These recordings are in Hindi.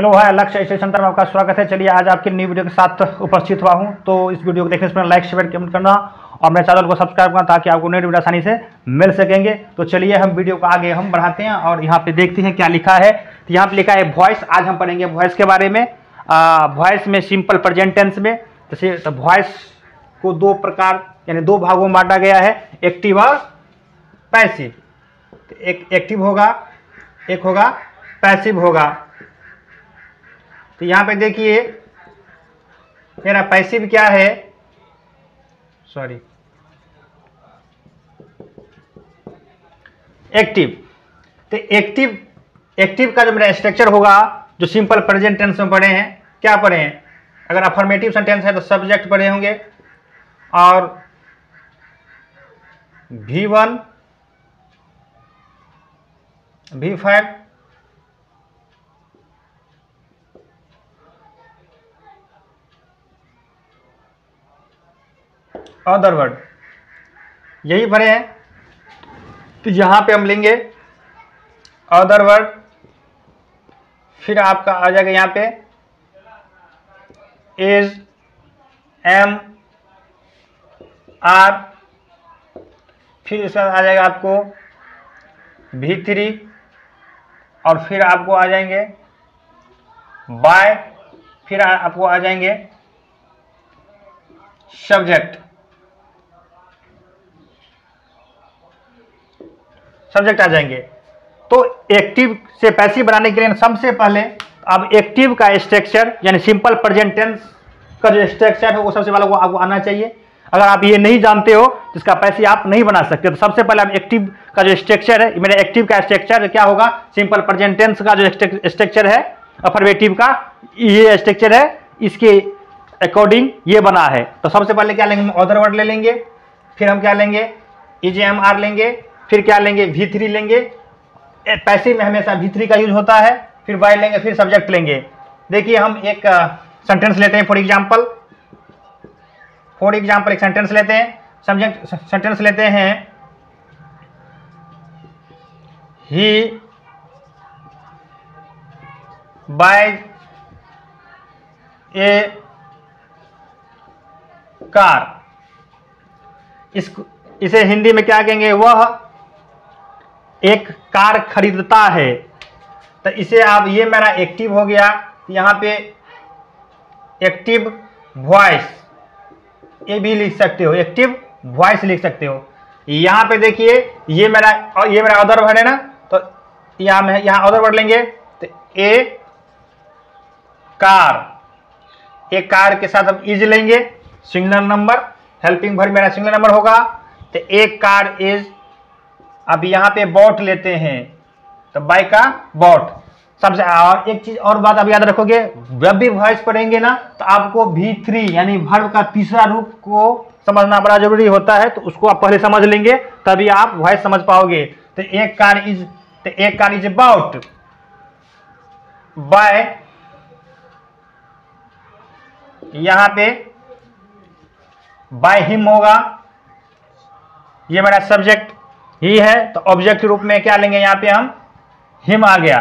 हेलो हाय लक्ष्य स्टडी सेंटर में आपका स्वागत है। चलिए आज आपके न्यू वीडियो के साथ उपस्थित हुआ हूं। तो इस वीडियो को देखने से पहले लाइक शेयर कमेंट करना और मेरे चैनल को सब्सक्राइब करना ताकि आपको नई वीडियो आसानी से मिल सकेंगे। तो चलिए हम वीडियो को आगे हम बढ़ाते हैं और यहाँ पे देखते हैं क्या लिखा है। तो यहाँ पे लिखा है वॉइस। आज हम पढ़ेंगे वॉइस के बारे में। वॉइस में सिंपल प्रेजेंट टेंस में तो वॉइस को दो प्रकार यानी दो भागों में बांटा गया है, एक्टिव और पैसिव। एक एक्टिव होगा, एक होगा पैसिव होगा। तो यहां पे देखिए मेरा पैसिव क्या है, एक्टिव। तो एक्टिव का जो मेरा स्ट्रक्चर होगा, जो सिंपल प्रेजेंट टेंस में पढ़े हैं, क्या पढ़े हैं? अगर अफर्मेटिव सेंटेंस है तो सब्जेक्ट पढ़े होंगे और V1 V5 अदर वर्ड, यही पढ़े हैं। तो यहां पे हम लेंगे अदर वर्ड, फिर आपका आ जाएगा यहां पे इज, एम, आर, फिर इसके बाद आ जाएगा आपको V3 और फिर आपको आ जाएंगे बाय, फिर आपको आ जाएंगे सब्जेक्ट आ जाएंगे। तो एक्टिव से पैसिव बनाने के लिए सबसे पहले अब एक्टिव का स्ट्रक्चर यानी सिंपल प्रेजेंट टेंस का जो स्ट्रक्चर है वो सबसे पहले आपको आना चाहिए। अगर आप ये नहीं जानते हो तो इसका पैसिव आप नहीं बना सकते। तो सबसे पहले आप एक्टिव का जो स्ट्रक्चर है, मेरे एक्टिव का स्ट्रक्चर क्या होगा, सिंपल प्रेजेंट टेंस का जो स्ट्रक्चर है अफर्मेटिव का, ये स्ट्रक्चर है, इसके अकॉर्डिंग ये बना है। तो सबसे पहले क्या लेंगे, अदर वर्ड ले लेंगे, फिर हम क्या लेंगे, इज, एम, आर लेंगे, फिर क्या लेंगे, V3 लेंगे। पैसिव में हमेशा V3 का यूज होता है, फिर बाय लेंगे, फिर सब्जेक्ट लेंगे। देखिए हम एक सेंटेंस लेते हैं, फॉर एग्जाम्पल एक सेंटेंस लेते हैं, सब्जेक्ट सेंटेंस लेते हैं, ही बाय ए कार। इसे हिंदी में क्या कहेंगे, वह एक कार खरीदता है। तो इसे आप, ये मेरा एक्टिव हो गया, यहां पे एक्टिव वॉइस ये भी लिख सकते हो, एक्टिव वॉइस लिख सकते हो। यहां पे देखिए ये मेरा अदर वर्ड है ना, तो यहां अदर वर्ड लेंगे। तो ए कार के साथ हम इज लेंगे, सिंगुलर नंबर, हेल्पिंग वर्ब मेरा सिंगुलर नंबर होगा। तो एक कार इज, अब यहां पे बॉट लेते हैं, तो बाय का बॉट। सबसे और एक चीज और बात आप याद रखोगे, जब भी वॉइस पढ़ेंगे ना तो आपको V3 यानी वर्ब का तीसरा रूप को समझना बड़ा जरूरी होता है। तो उसको आप पहले समझ लेंगे तभी आप वॉइस समझ पाओगे। तो एक कार इज अबाउट बाय, यहां पे बाय हिम होगा, ये मेरा सब्जेक्ट ही है। तो ऑब्जेक्ट रूप में क्या लेंगे, यहां पे हम हिम आ गया,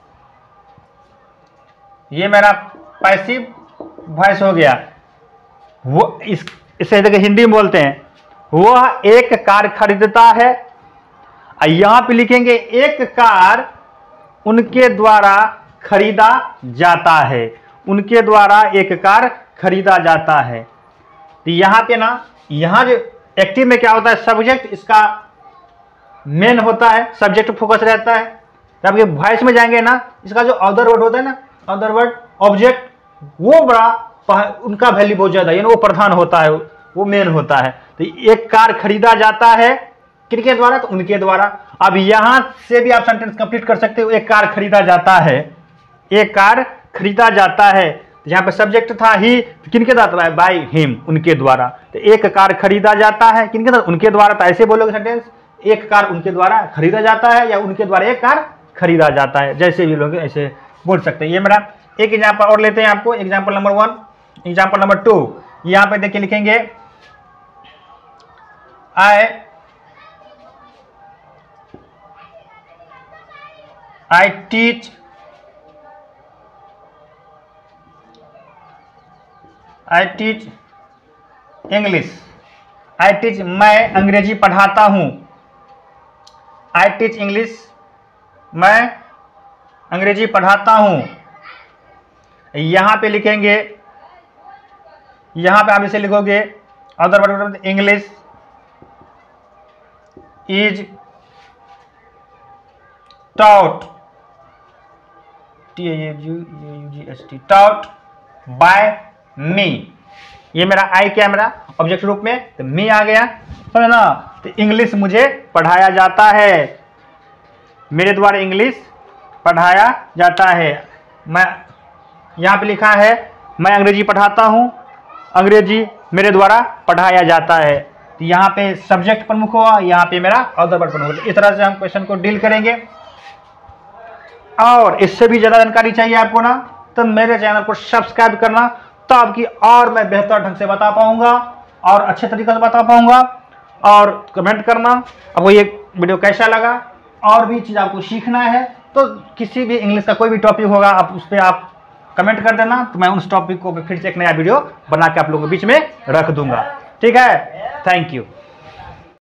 ये मेरा पैसिव वॉइस हो गया। वो इसे देखिए हिंदी में बोलते हैं, वह एक कार खरीदता है। यहां पे लिखेंगे एक कार उनके द्वारा खरीदा जाता है, उनके द्वारा एक कार खरीदा जाता है। तो यहां पे ना, यहां जो एक्टिव में क्या होता है, सब्जेक्ट इसका मेन होता है, सब्जेक्ट फोकस रहता है। जब ये वॉइस में जाएंगे ना, इसका जो अदर वर्ड होता है ना, अदर वर्ड ऑब्जेक्ट, वो बड़ा उनका वैल्यू बहुत ज्यादा, यानी वो प्रधान होता है, वो मेन होता है। तो एक कार खरीदा जाता है किनके द्वारा, तो उनके द्वारा। अब यहां से भी आप सेंटेंस कंप्लीट कर सकते हो, एक कार खरीदा जाता है, एक कार खरीदा जाता है। तो यहां पे सब्जेक्ट था ही, किनके द्वारा, बाय हिम, उनके द्वारा। तो एक कार खरीदा जाता है किनके द्वारा, उनके द्वारा। तो ऐसे बोलोगे सेंटेंस, एक कार उनके द्वारा खरीदा जाता है या उनके द्वारा एक कार खरीदा जाता है, जैसे भी लोग ऐसे बोल सकते हैं। ये मेरा एक एग्जांपल और लेते हैं आपको, एग्जांपल नंबर 1, एग्जांपल नंबर 2। यहां पे देखिए लिखेंगे I teach I teach English. I teach मैं अंग्रेजी पढ़ाता हूँ। आई टीच इंग्लिश मैं अंग्रेजी पढ़ाता हूँ। यहाँ पे लिखेंगे, यहाँ पे आप इसे लिखोगे other word English is taught TAUGHT taught by me। ये मेरा आई क्या है, मेरा ऑब्जेक्ट रूप में, तो मी आ गया, समझ ना। तो इंग्लिश मुझे पढ़ाया जाता है, मेरे द्वारा इंग्लिश पढ़ाया जाता है। मैं यहाँ पे लिखा है मैं अंग्रेजी पढ़ाता हूँ, अंग्रेजी मेरे द्वारा पढ़ाया जाता है। तो यहाँ पे सब्जेक्ट प्रमुख हुआ, यहाँ पे मेरा अदर वर्ड प्रमुख हुआ। इस तरह से हम क्वेश्चन को डील करेंगे। और इससे भी ज़्यादा जानकारी चाहिए आपको ना, तो मेरे चैनल को सब्सक्राइब करना, तो आपकी और मैं बेहतर ढंग से बता पाऊंगा और अच्छे तरीके से बता पाऊंगा। और कमेंट करना आपको ये वीडियो कैसा लगा, और भी चीज़ आपको सीखना है तो किसी भी इंग्लिश का कोई भी टॉपिक होगा आप उस पर आप कमेंट कर देना, तो मैं उस टॉपिक को फिर से एक नया वीडियो बना के आप लोगों के बीच में रख दूंगा। ठीक है, थैंक यू।